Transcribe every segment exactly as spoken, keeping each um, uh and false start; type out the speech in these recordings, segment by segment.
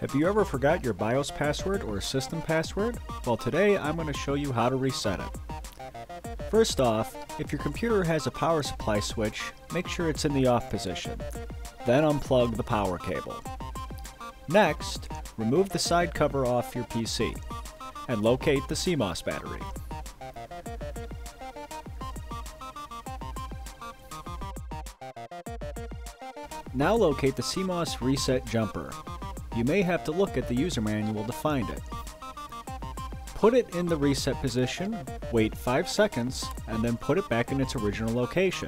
Have you ever forgot your BIOS password or system password? Well, today I'm going to show you how to reset it. First off, if your computer has a power supply switch, make sure it's in the off position. Then unplug the power cable. Next, remove the side cover off your P C and locate the C MOS battery. Now locate the C MOS reset jumper. You may have to look at the user manual to find it. Put it in the reset position, wait five seconds, and then put it back in its original location.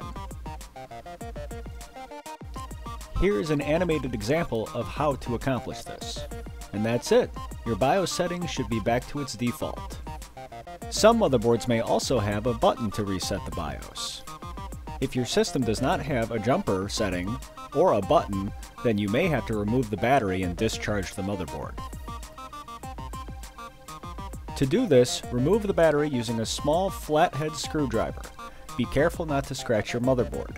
Here is an animated example of how to accomplish this. And that's it. Your BIOS settings should be back to its default. Some motherboards may also have a button to reset the BIOS. If your system does not have a jumper setting or a button, then you may have to remove the battery and discharge the motherboard. To do this, remove the battery using a small flathead screwdriver. Be careful not to scratch your motherboard.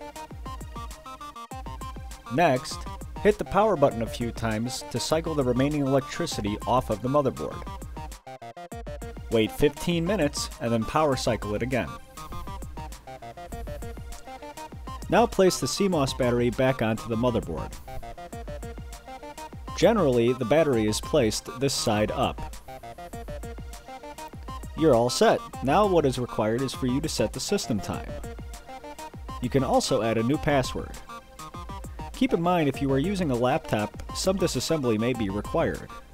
Next, hit the power button a few times to cycle the remaining electricity off of the motherboard. Wait fifteen minutes and then power cycle it again. Now place the C MOS battery back onto the motherboard. Generally, the battery is placed this side up. You're all set. Now what is required is for you to set the system time. You can also add a new password. Keep in mind, if you are using a laptop, some disassembly may be required.